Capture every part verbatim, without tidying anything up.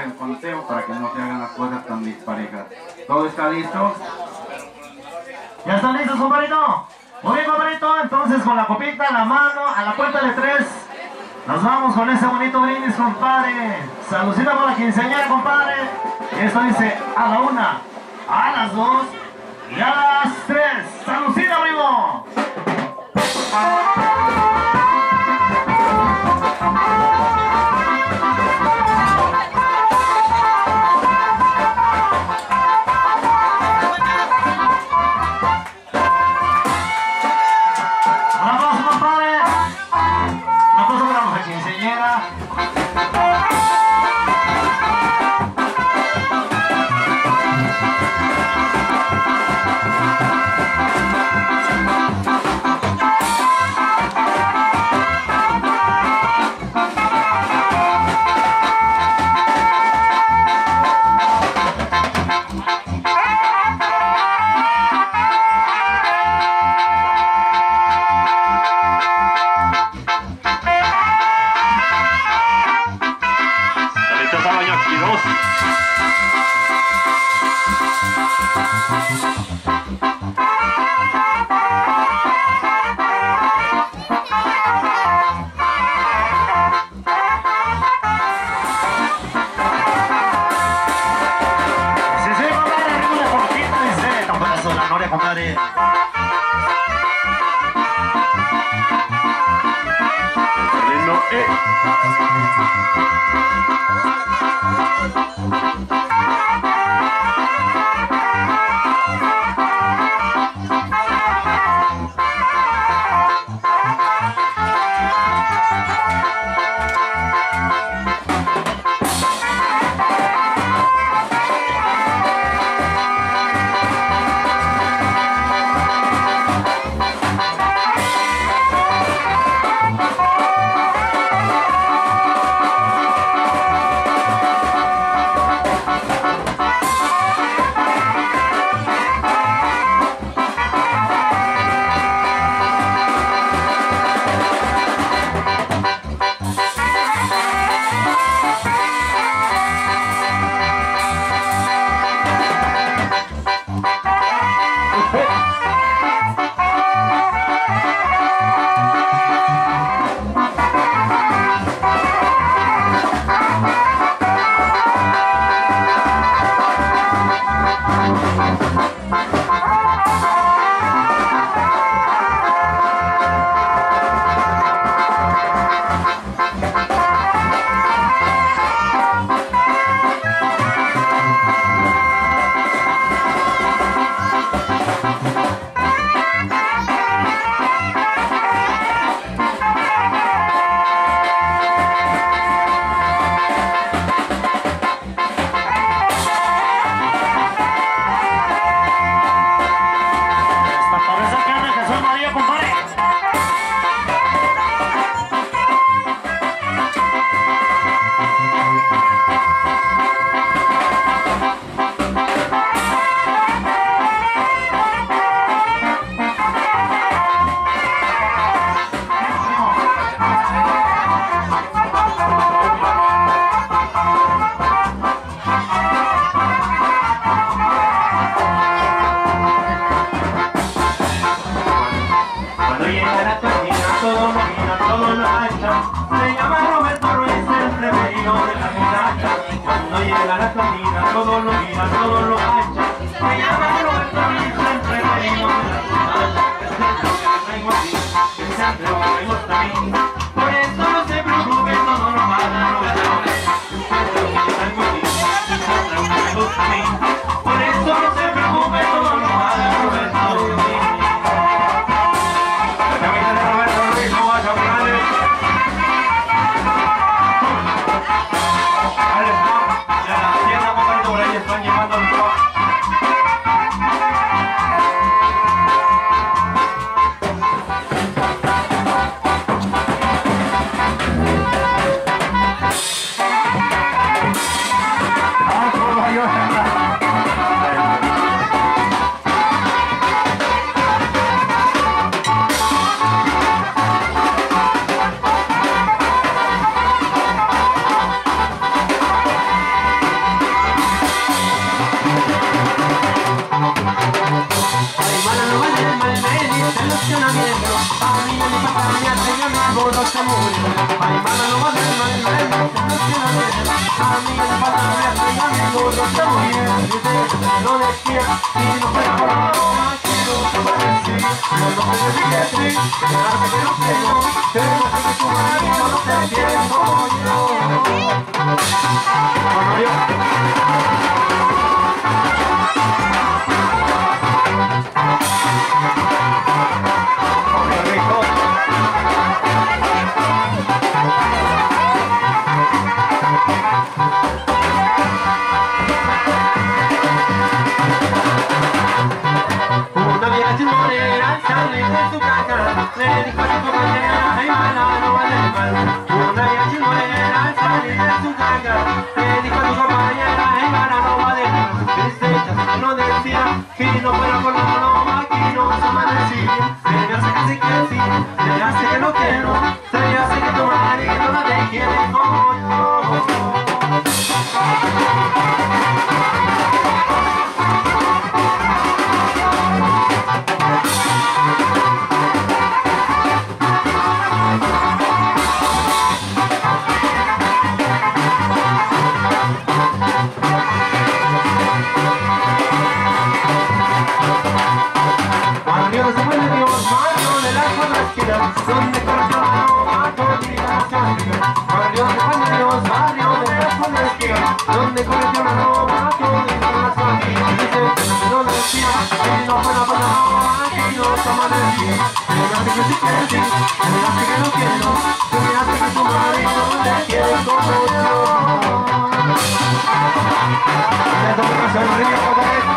el conteo para que no se hagan las cosas tan disparejas. ¿Todo está listo? ¿Ya están listos, compadrito? Muy bien, compadrito, entonces con la copita en la mano, a la cuenta de tres, nos vamos con ese bonito brindis, compadre. Saludcita por la quinceañera, compadre. Esto dice a la una, a las dos y a las tres. ¡Saludcita, primo! gordo se murió. Ay, mala no va a ser mal, mal, no se lo quiere. A mí me falta ver, a mi gordo se murió. Dice que no decía, y no fuera por la broma, que no se parece. No lo que decía sí, que hace que no quiero. Pero no sé que tu marido no te quiere como yo. Bueno, yo. Le dijo a su compañera, ay mala, no vale mal. Una vieja chismosa al salir de su casa le dijo a su compañera, ay mala, no vale mal. Tristeza, no decía que no fuera por la paloma, que no se amanecía. Se me hace que sí que sí, se me hace que no quiero, se me hace que tu marido no te quiere como yo. Donde corrió la nova, todita la sangre. Barrio de Juan de Dios, barrio de la Esquina. Donde corrió la nova, todita la sangre. Dice que no decía, que no fuera por la nova, que no se amanecía. Se me hace que sí que sí, se me hace que no quiero, se me hace que tu marido te quiere como yo. Esto me pasa el río, compadre.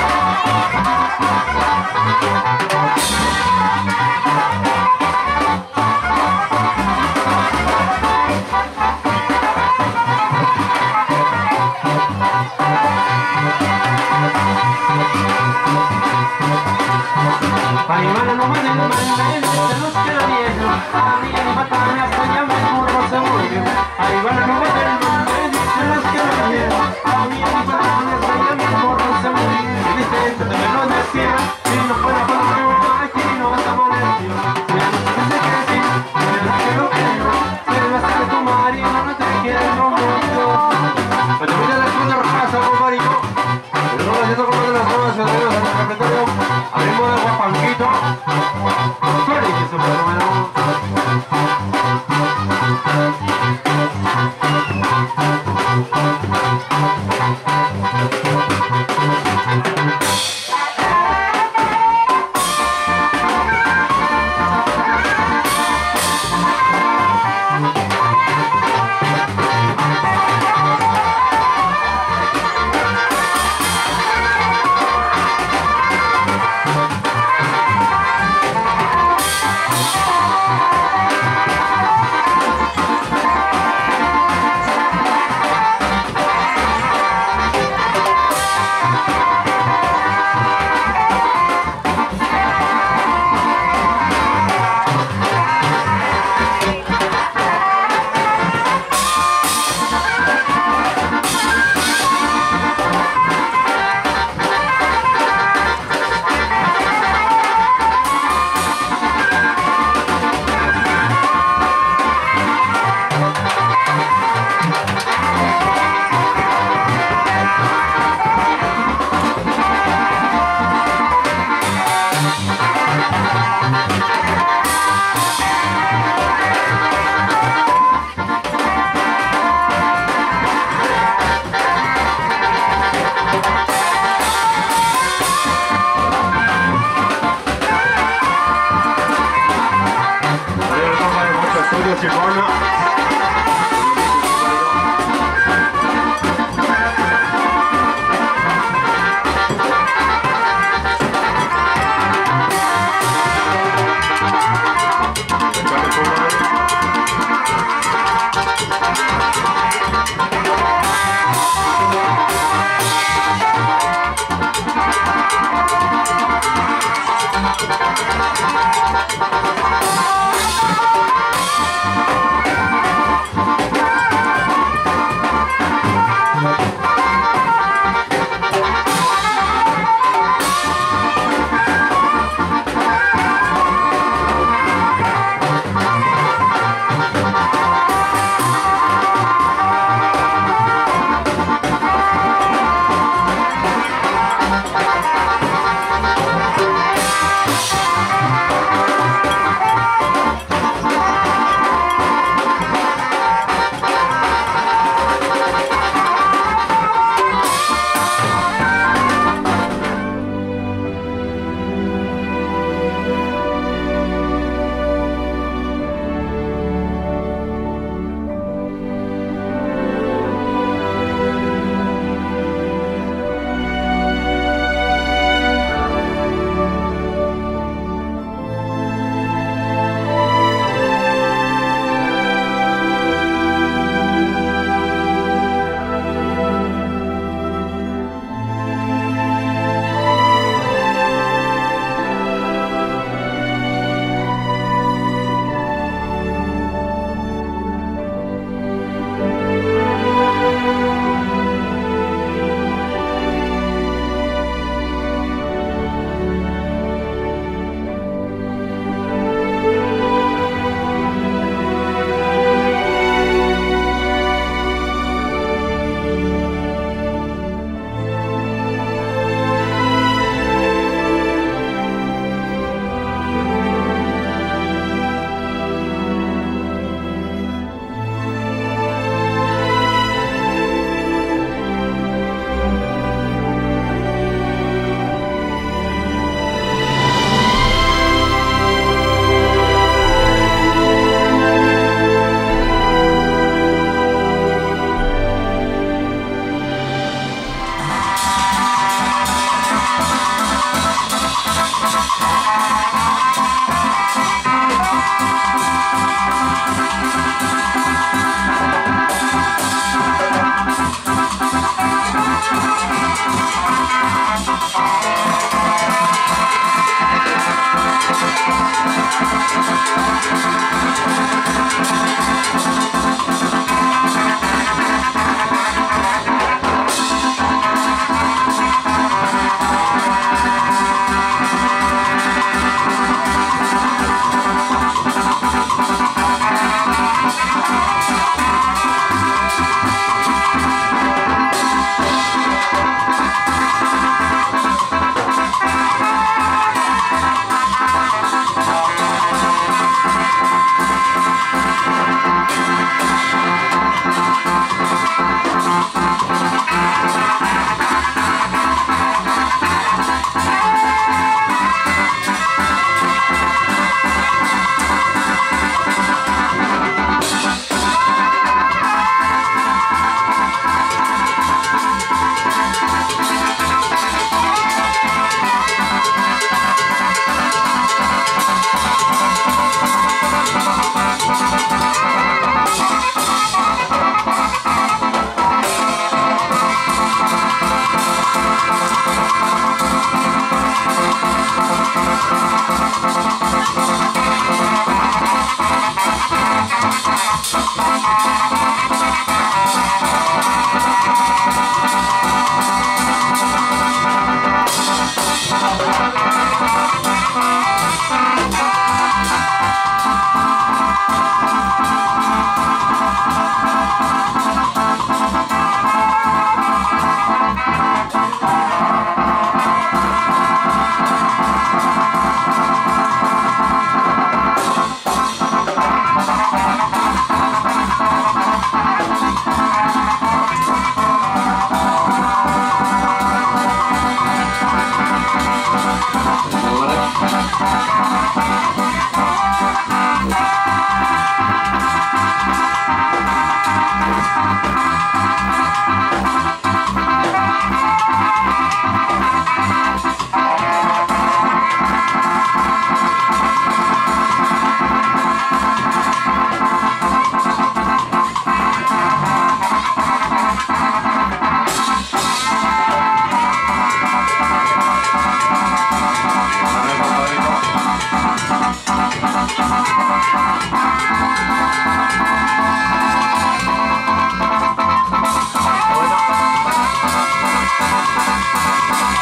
Ay, mala, no vale mal, de los que la vieja. A mí en batalla hasta ya me burro se murió. Ay, mala, no vale mal, de los que la vieja. A mí en batalla hasta ya me burro se murió. Dice que te lo decía, si no fuera por la broma, aquí no vas a morir. Me hace que sí, me hace que no quiero. Se me hace que tu marido no te quiere como yo. Pues mira la cruz de raza, compadrito. Pero no haciendo como de las nuevas ciudadanas en el cafeterio. Abrimos el guapanquito. Sorry, que se me lo bueno.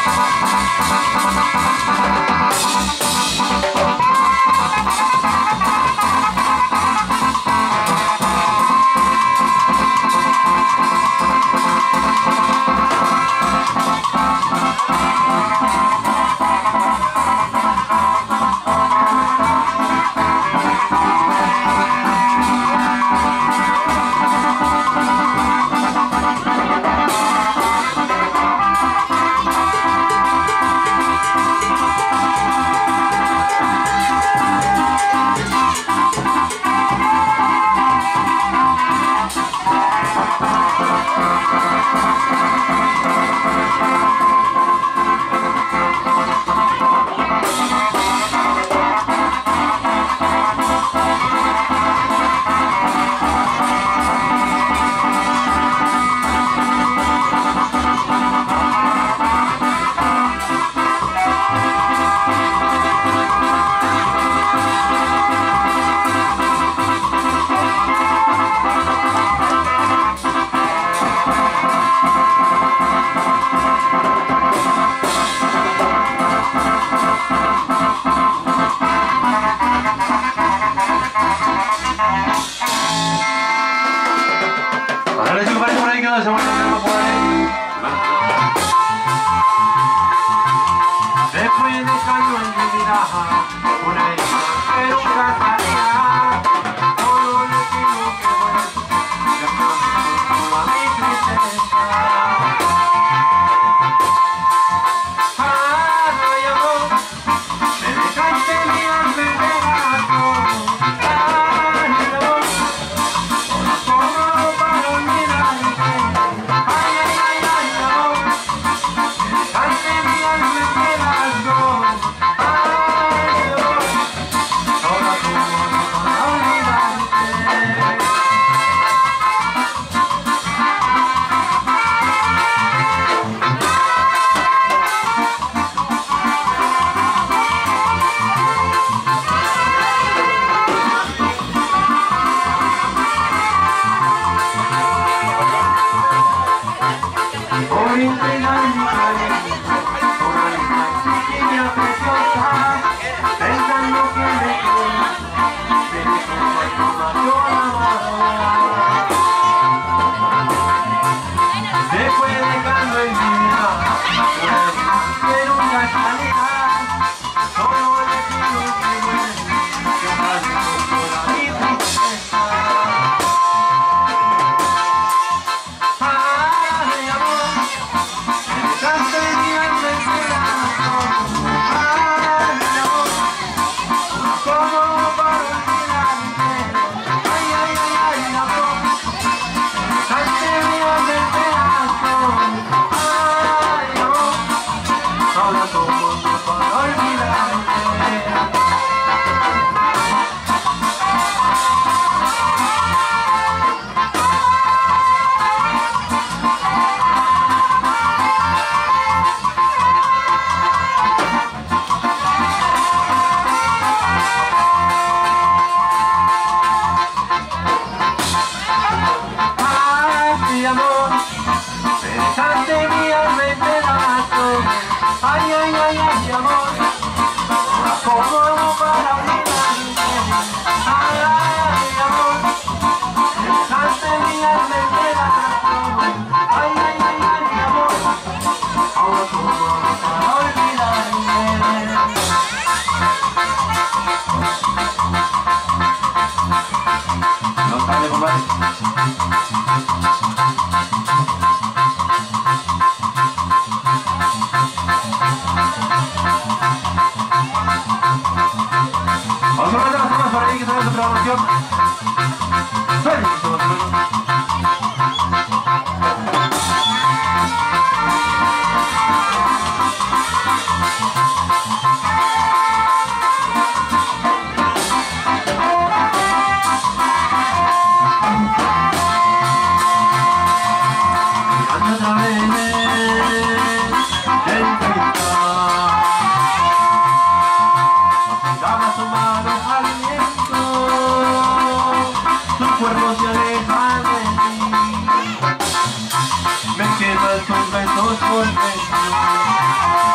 Me quedan tus besos por dentro.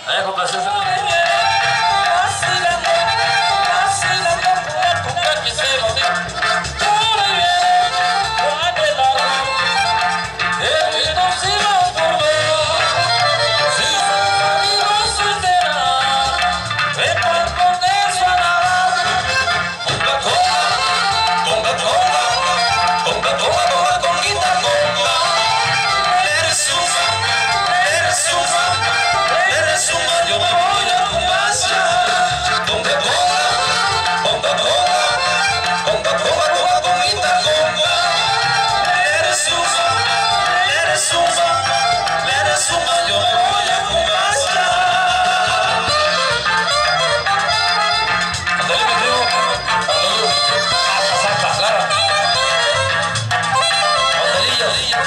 Allá con Placencia de Niña. Vacilando, vacilando por la tumba que se lo dio. Por ahí viene Juan de la Rosa. El vino se lo formó. Si su marido soltera, ve por poner su alada. Conga, conga, conga, conga, conga, conga, conga, conguita, conga. Eres suma, eres suma, eres suma, yo me voy a Cumbasa. Conga, conga, conga, conga, conga, conga, conga, conguita, conga. Eres suma, eres suma, eres suma, yo me voy a Cumbasa. Ándale, mi primo, ándale, hasta Santa Clara. Banderillas.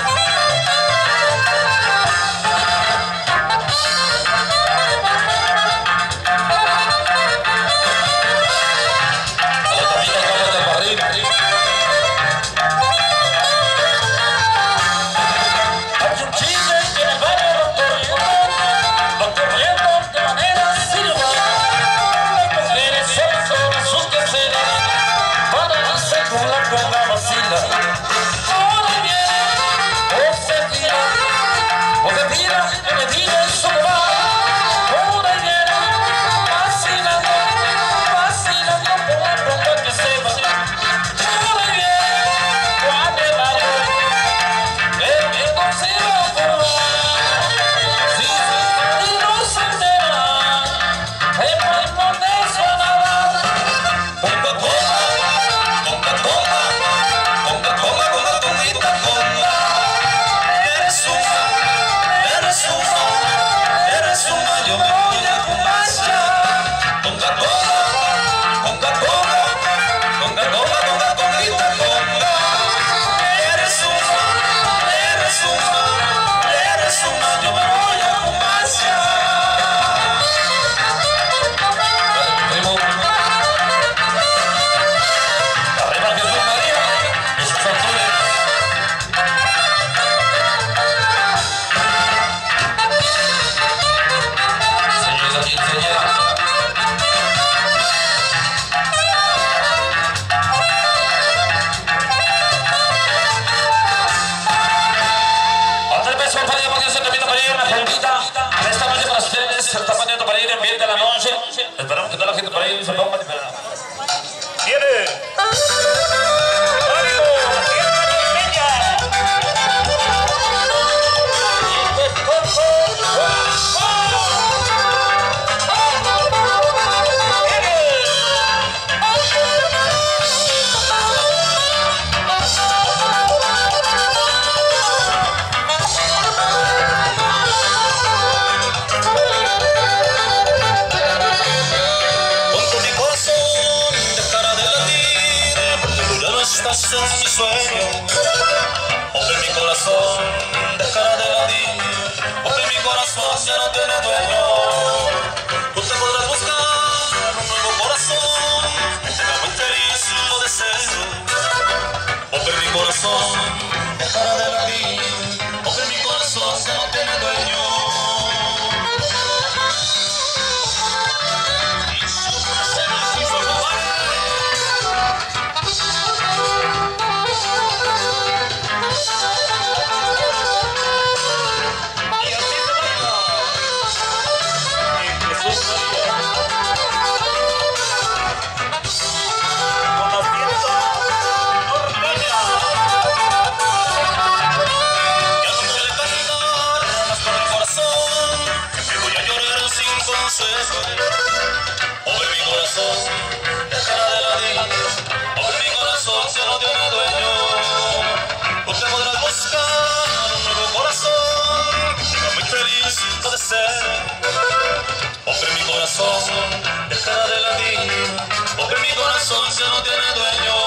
A la tapita que habla de barril. Hay un chisme que en el barrio va corriendo, va corriendo de manera silva. Las mujeres son todas sus quehaceres, para hacer con la conga vacila. Por ahí viene Josefina, Josefina que me tira en su bar. Por ahí viene vacilando, vacilando por la conga que se va. Por ahí viene Juan de la Rosa, el viejo se va a formar. Si su marido se entera, me puede poner su alada. Conga, conga, conga, conga, conga, conga, conga, conguita, conga. Eres suma, eres suma, eres suma, yo me voy a Cumbasa. Conga, conga, conga, conga, conga, conga, conga, conguita, conga. Eres suma, eres suma, eres suma, yo me voy a Cumbasa. Primo, arriba Jesús María y sus ángeles. Señorita quinceañera. Otra vez un par de emociones se termina para ir una preguntita. Esta noche para ustedes se está poniendo para ir en bien de la noche. Esperamos que toda la gente para ir se ponga de verdad. ¡Viene! ¡Ánimo! Con mi corazón dejará de latir, porque tú ya no estás en mi sueño. Hombre, mi corazón dejará de latir, porque mi corazón ya no tiene dueño. Tú te podrás buscar un nuevo corazón, eternamente feliz lo deseo. Hombre, mi corazón dejará de latir, porque mi corazón ya no tiene dueño. Hombre, mi corazón dejará de latir, hombre, mi corazón ya no tiene dueño. Tú te podrás buscar un nuevo corazón, tenga muy feliz lo deseo. Hombre, mi corazón dejará de latir, hombre, mi corazón ya no tiene dueño.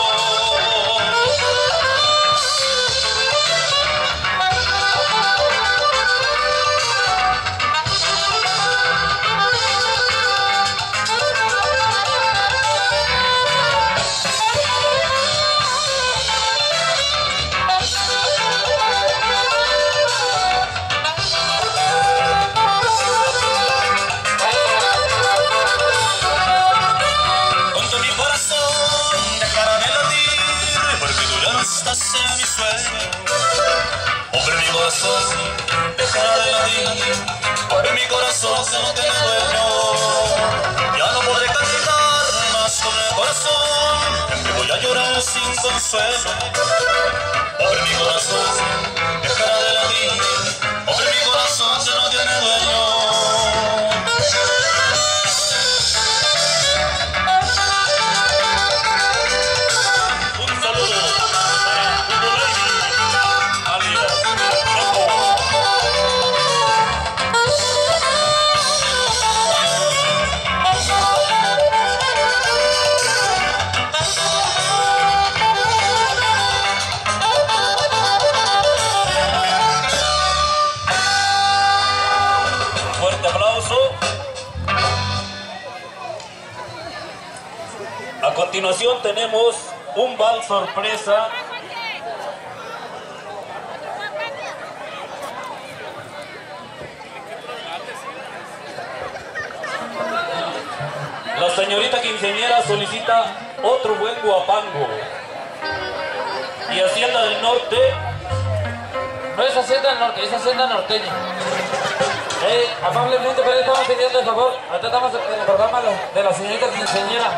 sueño. Hombre, mi corazón dejará de latir, por mi corazón que no tiene dueño. Ya no podré cantar más con el corazón, siempre voy a llorar sin consuelo. Hombre, mi corazón dejará de latir, hombre, mi corazón que no tiene dueño. A continuación tenemos un vals sorpresa. La señorita quinceañera solicita otro buen guapango. Y Hacienda del Norte. No es Hacienda del Norte, es Hacienda norteña. Eh, amablemente, pero estamos pidiendo el favor. Ahorita estamos en el programa de la señorita quinceañera.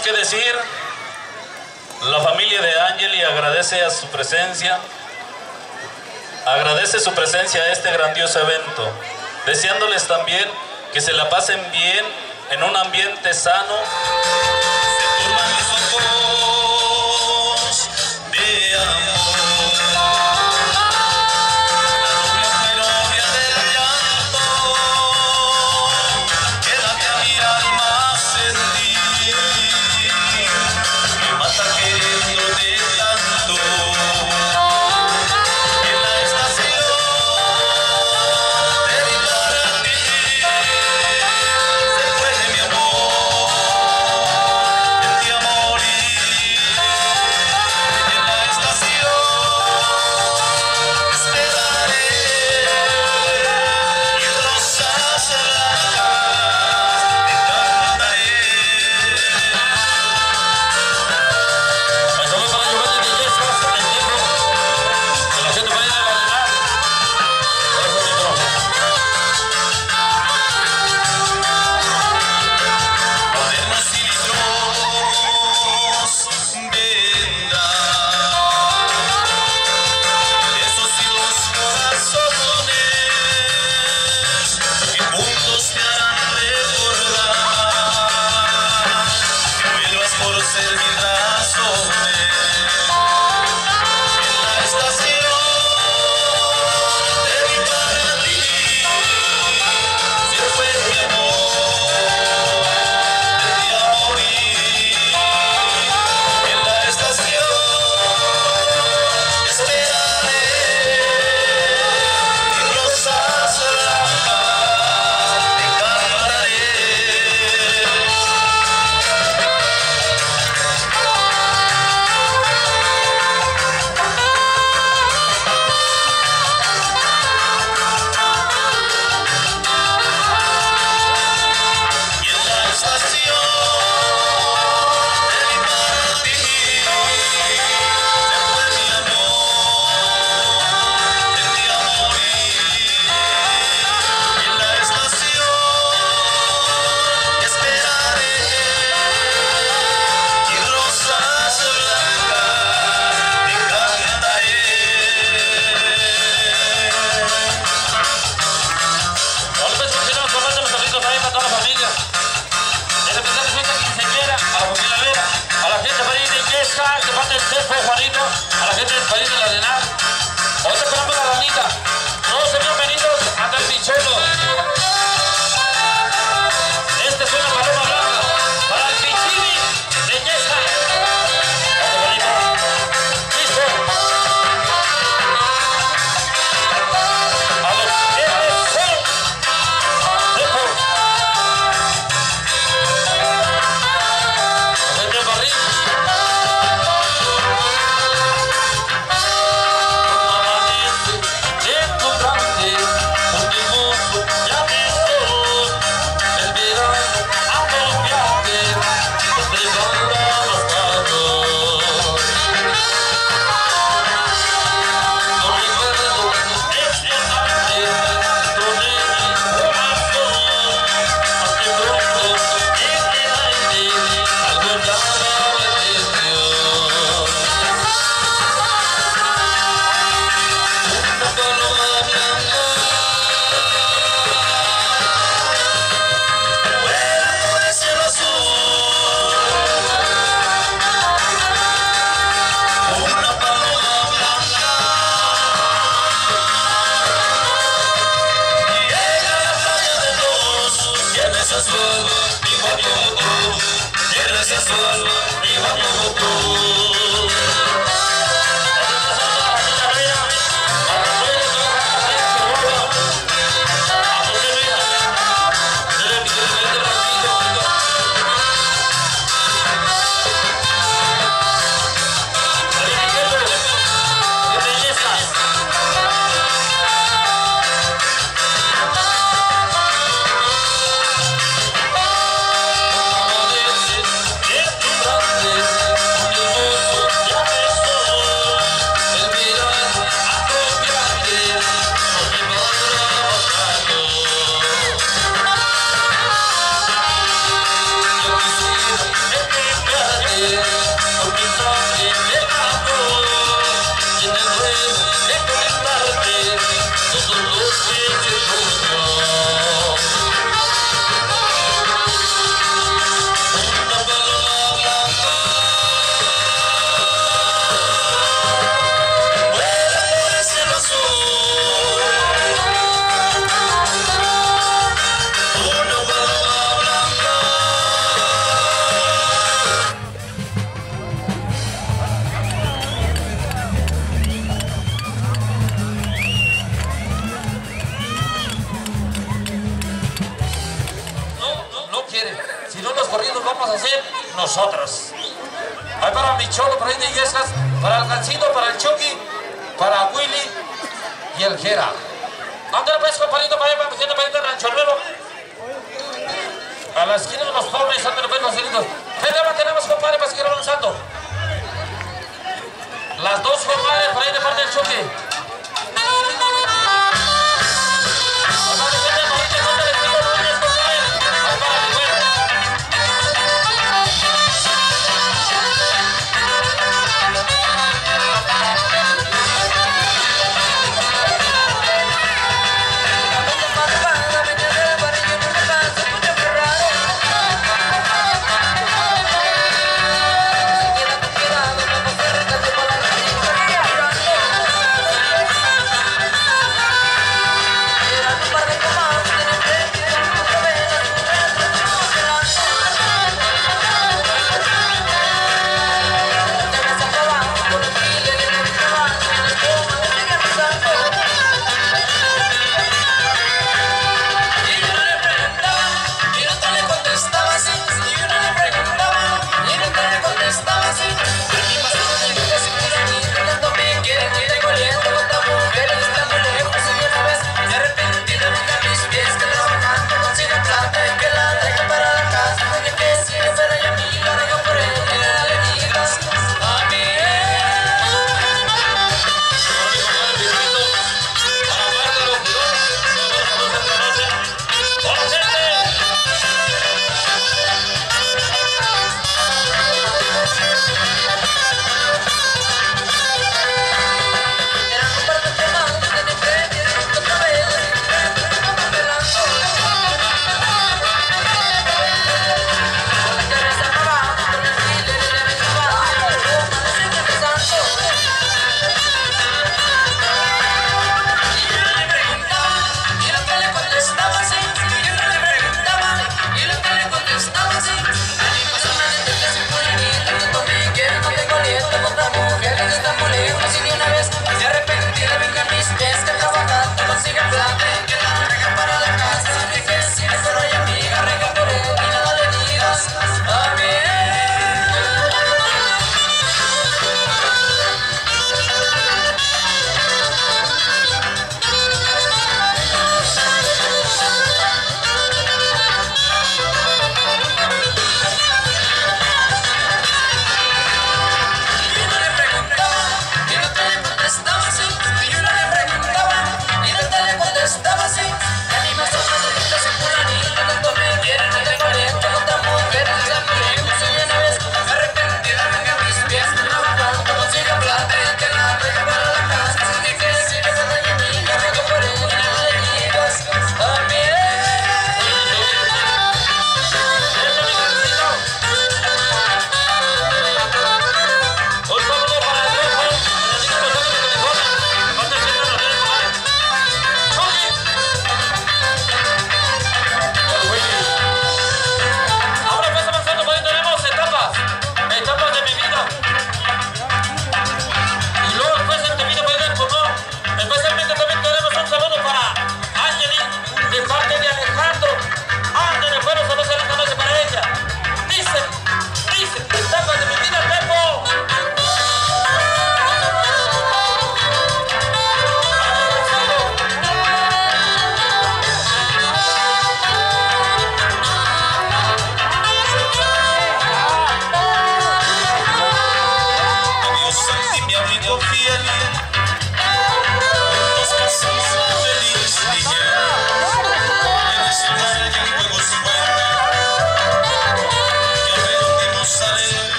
más que decir. La familia de Angeli agradece a su presencia, agradece su presencia a este grandioso evento, deseándoles también que se la pasen bien en un ambiente sano. Se turban mis ojos de amor. Juanito, a la gente del país de la Arenal. Ahorita esperamos la ranita. Todos sean bienvenidos a Picholo. Esta es una paloma blanca para el Pichini de Yesca. Listo. A los F C Depo. La gente del barril. corridos vamos a hacer nosotros. Hay para mi cholo, para el de Yescas, para el Cancito, para el Chucky, para Willy y el Jera. Ándale pues, compadrito, para allá, vamos haciendo para el Rancho Nuevo. A la esquina de los pobres, ándale pues, Marcelito. Venga, tenemos, compadre, para seguir avanzando. Las dos compadres, por ahí de parte del Chucky. Cuidado, no te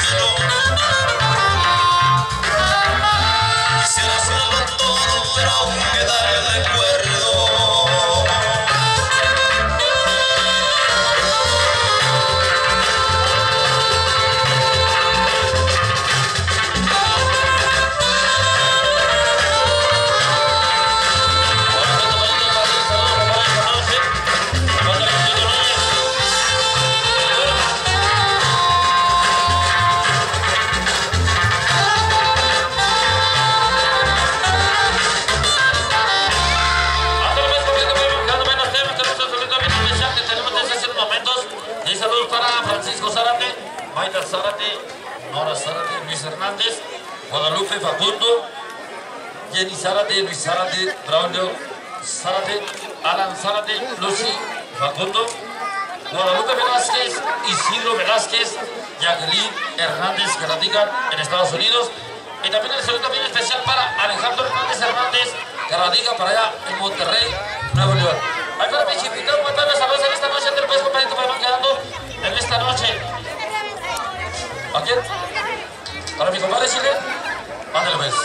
sincero. Quisiera hacerlo todo, pero aún queda el recuerdo. Maida Zárate, Nora Zárate, Luis Hernández, Guadalupe Facundo, Jenny Zárate, Luis Zárate, Braulio Zárate, Alan Zárate, Lucy Facundo, Guadalupe Velázquez, Isidro Velázquez, Jacqueline Hernández, que radican en Estados Unidos. Y también el saludo bien especial para Alejandro Hernández Hernández, que radica para allá en Monterrey, Nuevo León. Ay, para mi chipito, muy buenas saludos en esta noche, del país compañero que van quedando en esta noche. ¿A quién? ¿Para mi compadre Chile? Ándale pues.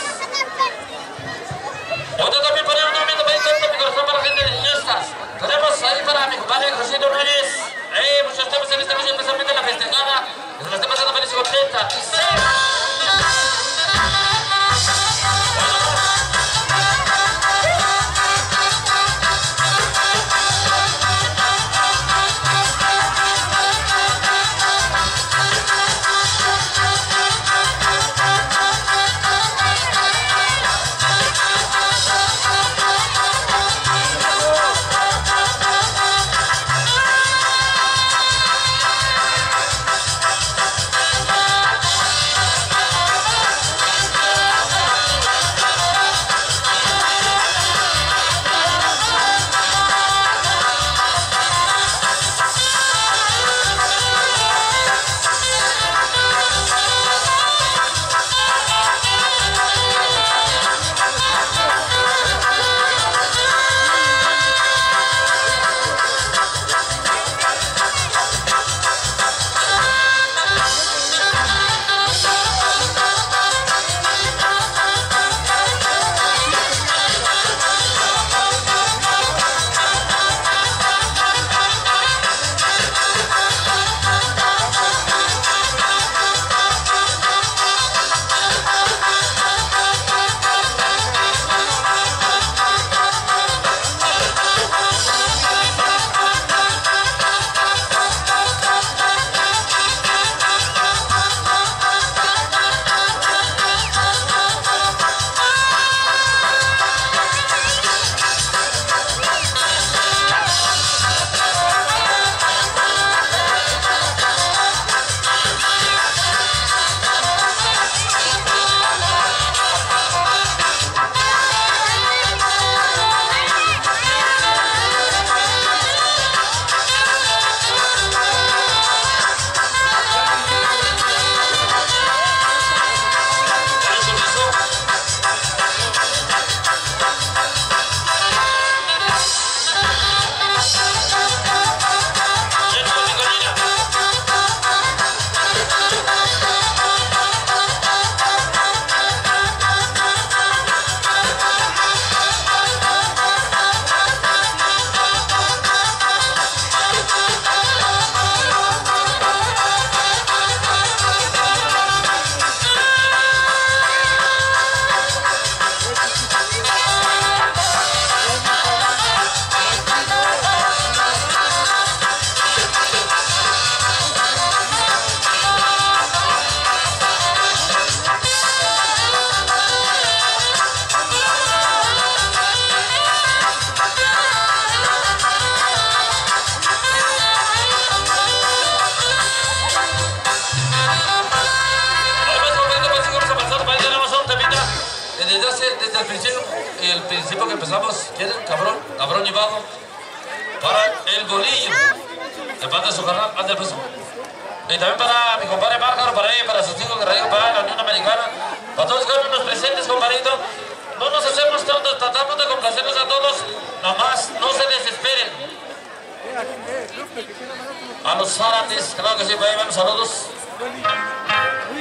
Y usted también para un momento para ir mi corazón para la gente de Iniestas. Tenemos ahí para mi compadre José Núñez. Eh, muchos temas en esta noche, especialmente la festejada. Que se la esté pasando feliz y contenta. Y sí. desde el principio, el principio que empezamos, ¿quieren? Cabrón, cabrón y vago. Para el golillo, de parte de su canal, anda el peso. Y también para mi compadre Márgaro, para ella, para sus hijos que radican para la Unión Americana. Para todos los presentes, compadrito. No nos hacemos tanto, tratamos de complacernos a todos. Nomás, no se desesperen. A los Zárates, claro que sí, para ahí van saludos.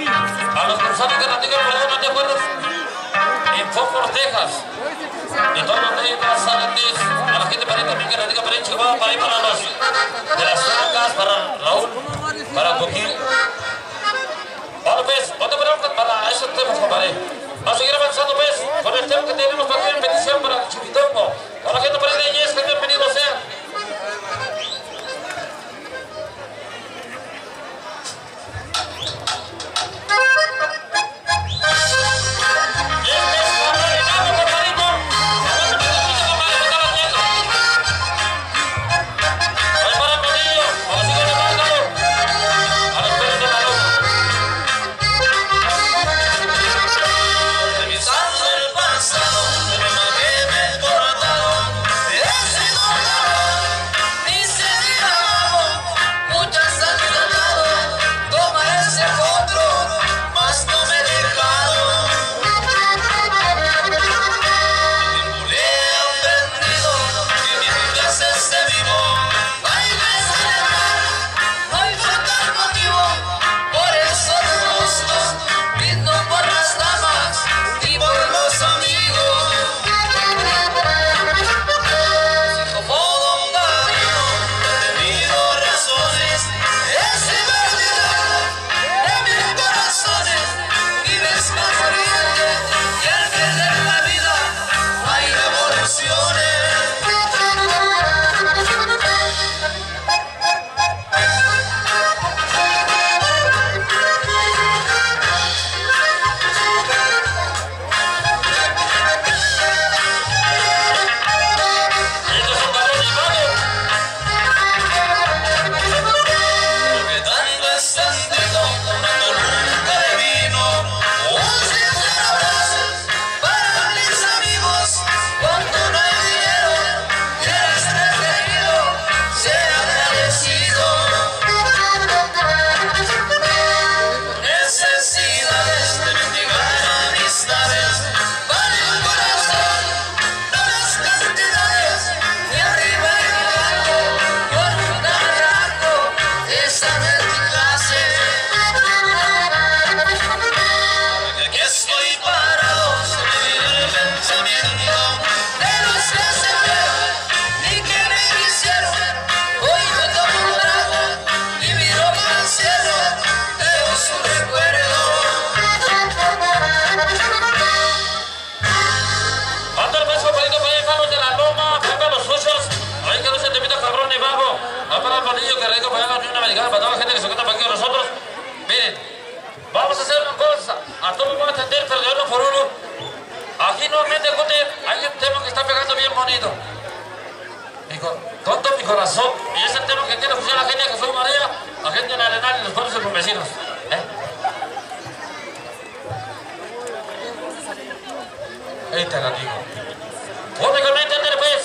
los cruzados que radican por ahí, ¿no te acuerdas? En Fort Worth, Texas. Y todos los de las Sarantes, a la gente para ahí también que radica para ahí, Chihuahua, para ahí para los de las Trancas, para Raúl, para Coquín. Bueno, pues, ¿dónde ponemos para esos temas, compadre? Vamos a seguir avanzando, pues, con el tema que tenemos para aquí en petición para el Chiquitongo. Para la gente para ahí de Yes, que bienvenidos sean. Para toda la gente que se encuentra aquí con nosotros, miren, vamos a hacer una cosa, a todos vamos a atender, pero de uno por uno. Aquí nuevamente, hay un tema que está pegando bien bonito. Con todo mi corazón, y es el tema que quiere escuchar la gente de Jesús María, la gente en Arenal y los pueblos circunvecinos. ¿Eh? Ahí te la digo. Únicamente, pues,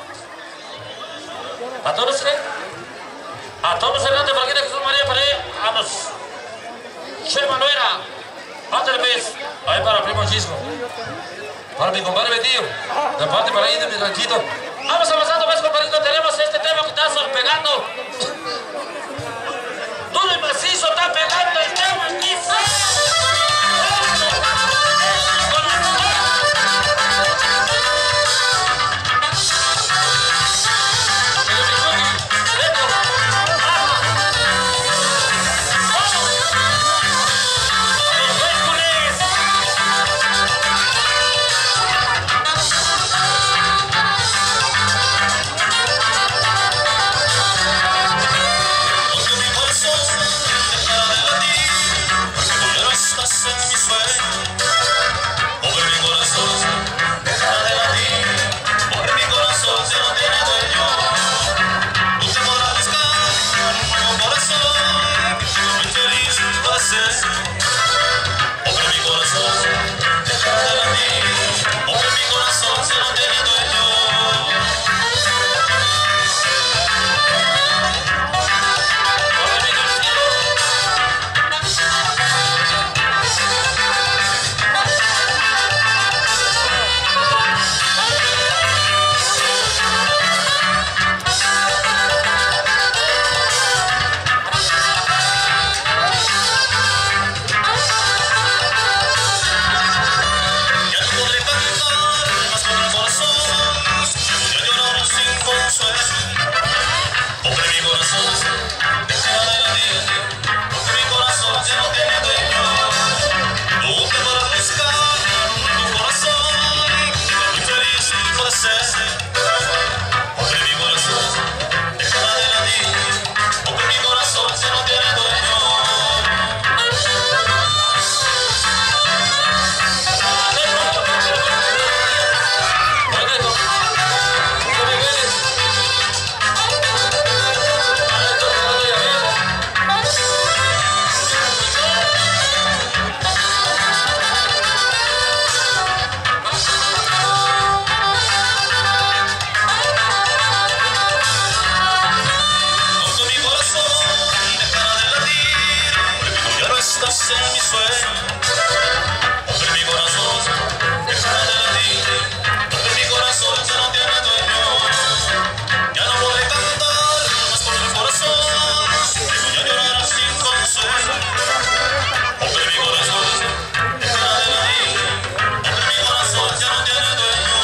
a todos que a todos los hermanos de Parquita Jesús María, para ir a los Che Manuela, ándale pues, ahí para el primo Chisco, para mi compadre Betillo, de parte para ahí de mi ranchito. Vamos avanzando pues, compadrito, tenemos este tema que está pegando. Duro y macizo está pegando el tema aquí. Porque Hombre, mi corazón, deja de latir. Hombre, mi corazón ya no tiene dueño. Ya no podré cantar más por mi corazón. Voy a llorar sin consuelo. Hombre, mi corazón, deja de latir. Hombre, mi corazón ya no tiene dueño.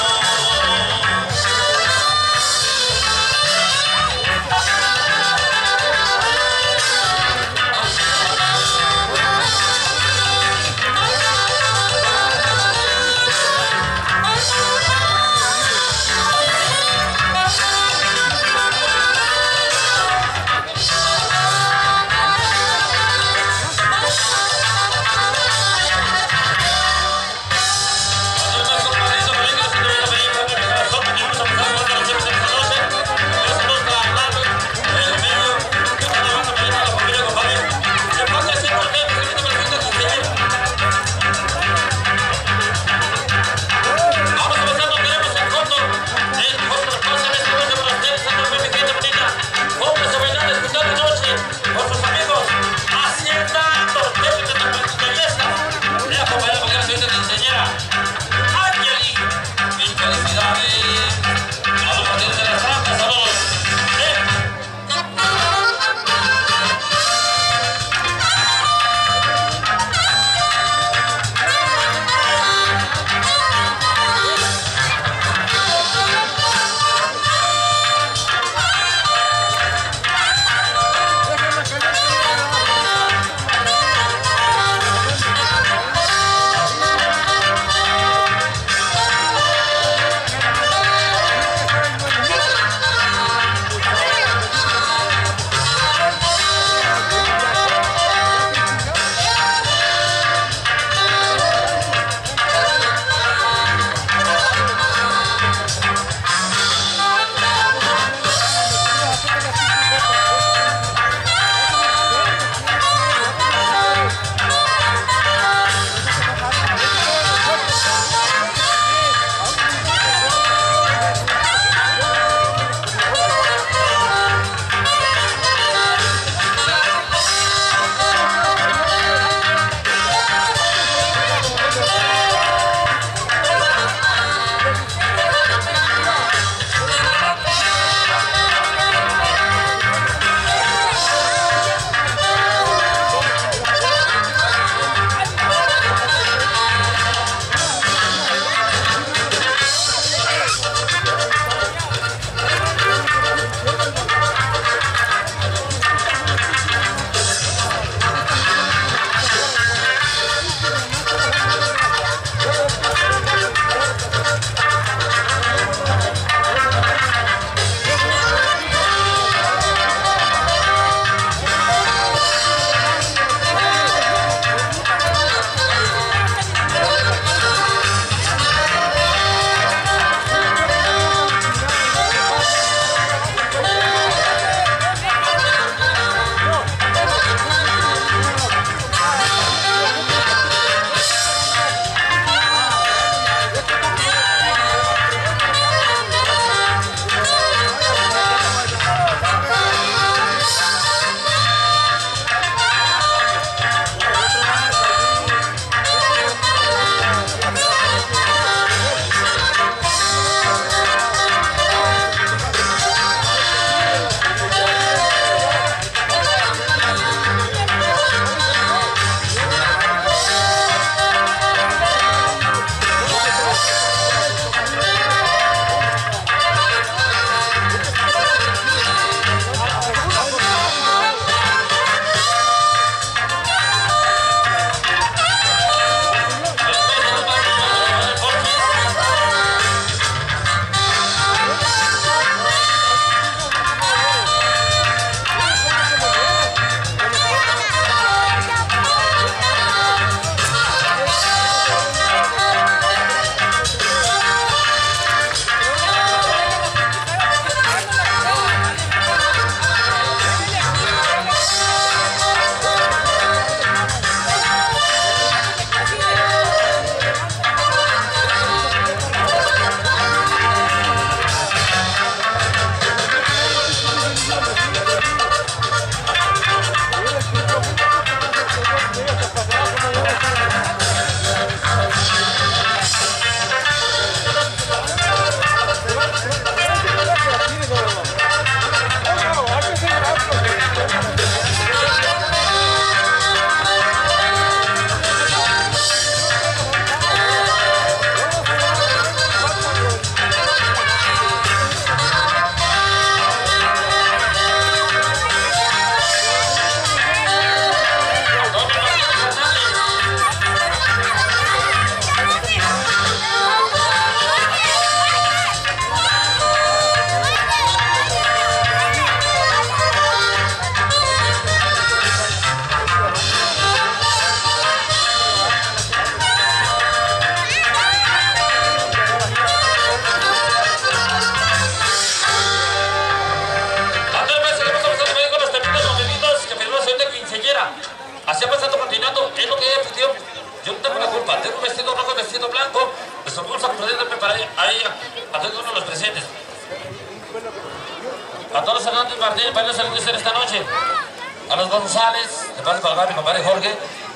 viene para los servicios esta noche. A los González, de parte para mi compadre Jorge.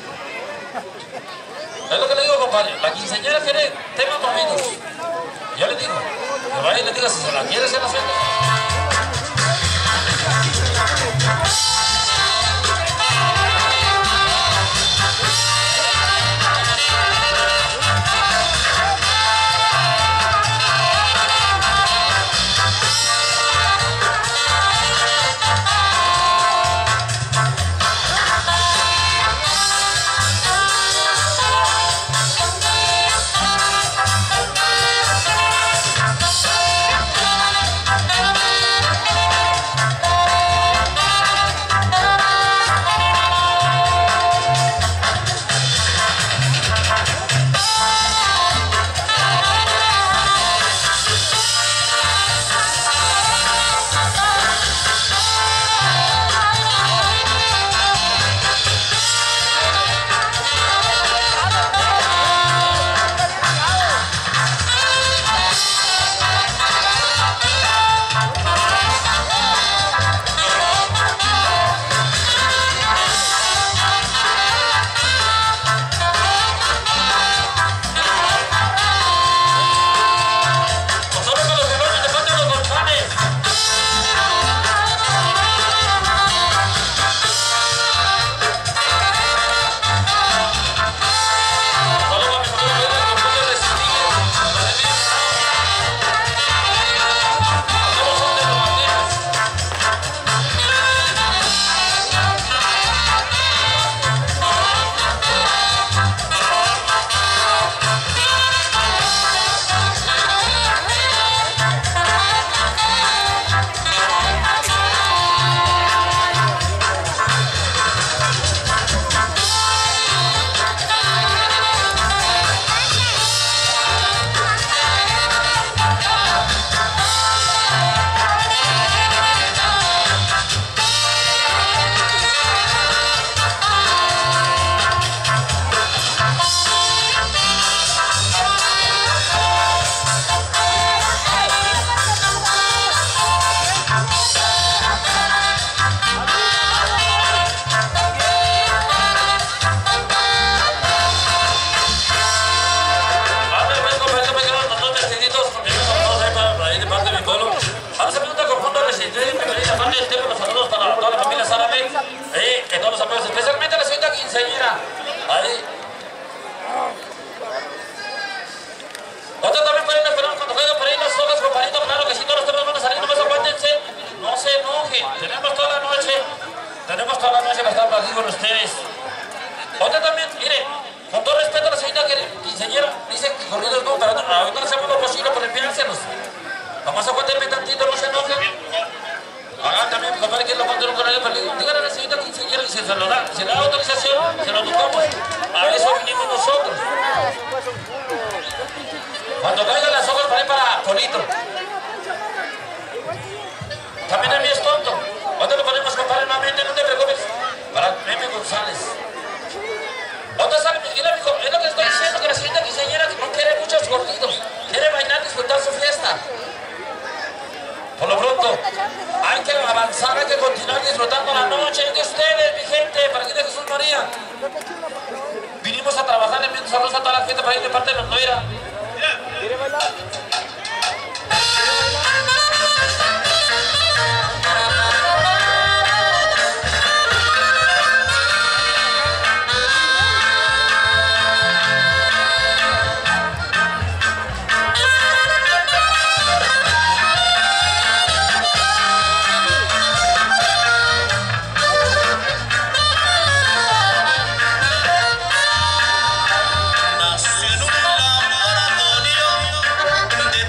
Es lo que le digo, compadre. La quinceañera quiere temas movidos. Yo le digo, que vaya y le diga si se la quiere, se la suelta. Especialmente la señorita quinceañera. Ahí. Otra también para ir esperando cuando caigan por ahí las hojas, compadrito. Claro que sí, todos los temas van a salir, nomás aguántense. No se enojen. Tenemos toda la noche. Tenemos toda la noche para estar aquí con ustedes. Otra también, mire, con todo respeto a la señorita quinceañera, dice que corridos no, pero ahorita hacemos lo posible por enviárselos. Vamos a aguantarme tantito, no se enojen. Hagan también, compadre, que lo manden un canal, pero díganle a la señorita quinceañera y si se lo da, si le da autorización, se lo tocamos. A eso vinimos nosotros. Cuando caigan las hojas para ir para Polito. También el mío es tonto. ¿Dónde lo ponemos, compadre? Nuevamente, no te preocupes. Para Meme González. ¿Dónde sale? Es lo que estoy diciendo, que la señorita quinceañera no quiere muchos gorditos. Quiere bailar, disfrutar su fiesta. Por lo pronto, hay que avanzar, hay que continuar disfrutando la noche de ustedes, mi gente, para que de Jesús María. Vinimos a trabajar, le enviando saludos a toda la gente para ir de parte de los Noira. ¿Quiere bailar? Nació en un laboratorio de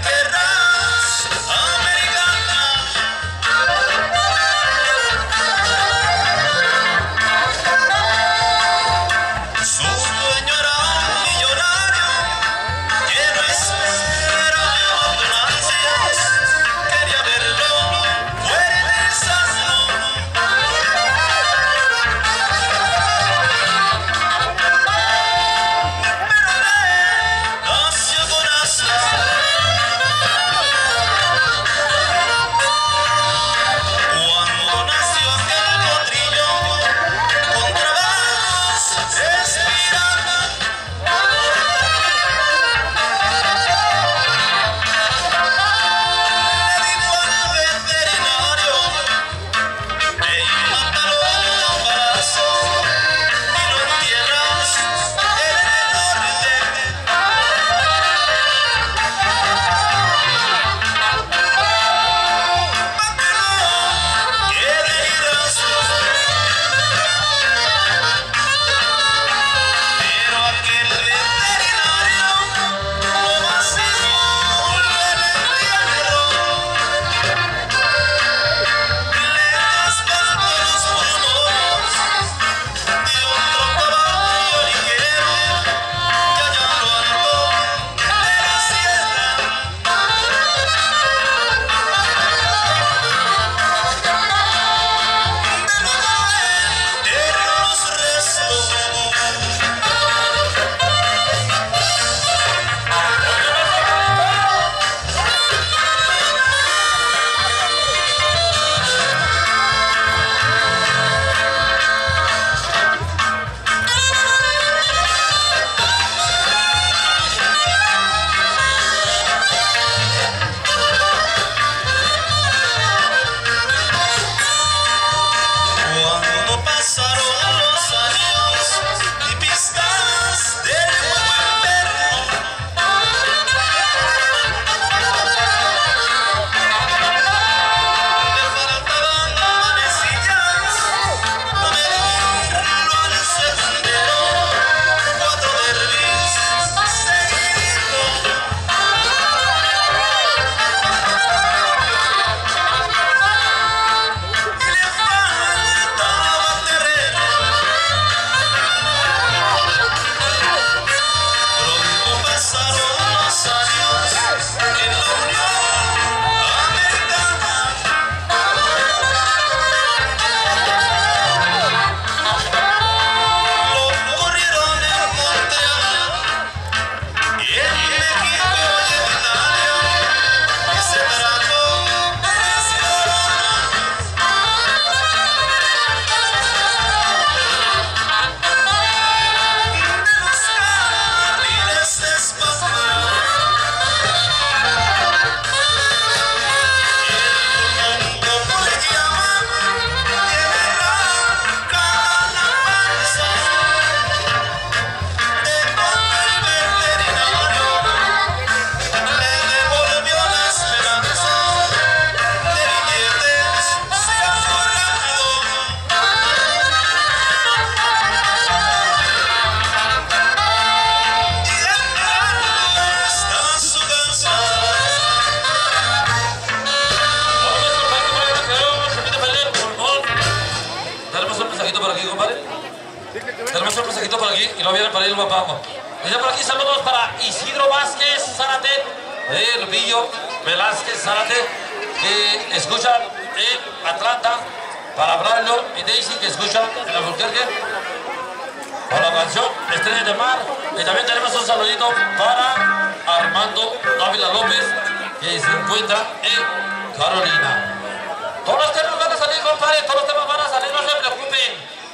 viene para ir Guapango. Dice por aquí saludos para Isidro Vázquez Zárate, el Villo Velázquez Zárate, que escuchan en Atlanta, para Braulio y Daisy, que escuchan en Albuquerque, con la canción Estrella de Mar. Y también tenemos un saludito para Armando Dávila López, que se encuentra en Carolina. Todos los temas van a salir, compadre, todos los temas van a salir, no se preocupen.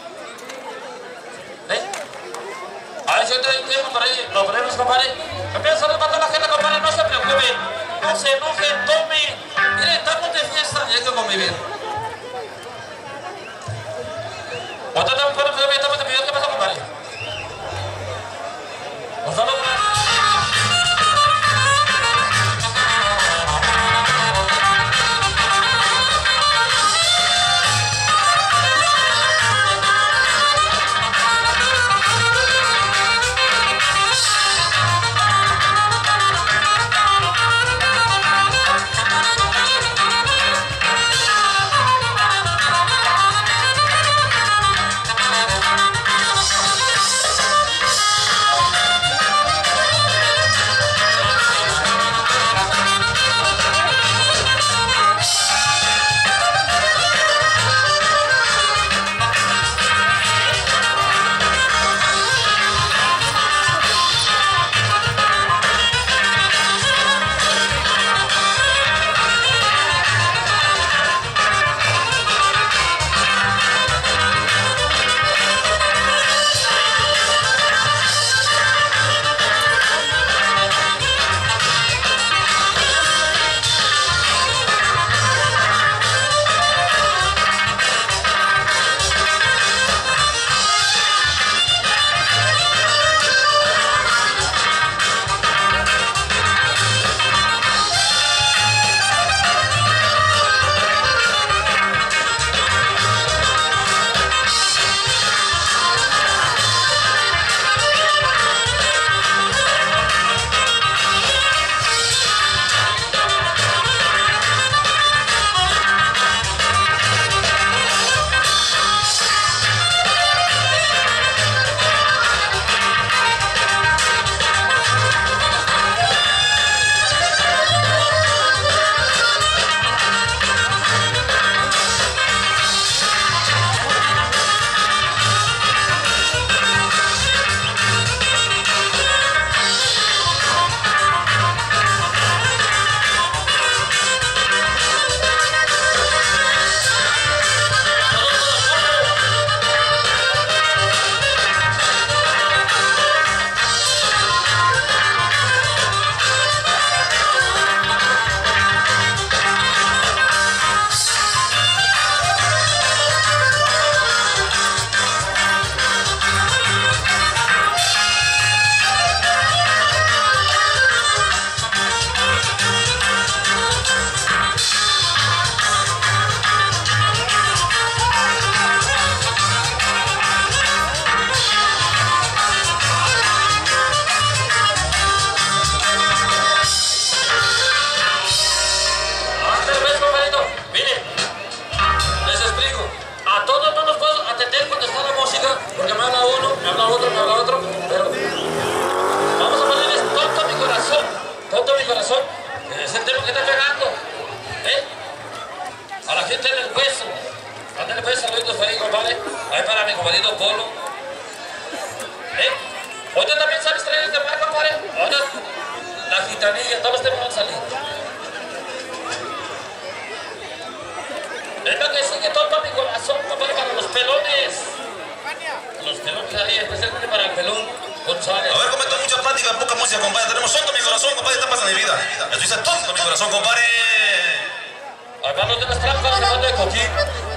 ¿Eh? A ver si yo tengo tiempo por ahí, lo ponemos, compadre. Empieza a saludar para toda la gente, compadre, no se preocupen. No se enojen, tomen. Miren, estamos de fiesta y hay que convivir. Otra vez, pero me estamos de video, ¿qué pasa, compadre? Un saludo. Porque me habla uno, me habla otro, me habla otro, pero vamos a ponerles todo mi corazón, todo mi corazón, es el tema que está pegando, ¿eh? A la gente en el hueso, ándale pues, saluditos ahí, compadre, ahí para mi compadrito Polo, ¿eh? Hoy también sabes traer este mar, compadre, ahora la gitanilla, todos los temas van a salir. Es lo que sigue todo mi corazón, compadre, para los pelones. Los pelones ahí, especialmente para el pelón González. A ver, comento mucha plática, poca música, compadre. Tenemos tonto mi corazón, compadre, está pasando mi vida. Esto dice tonto mi corazón, compadre. Acá no tienes trampas, se manda de coquín.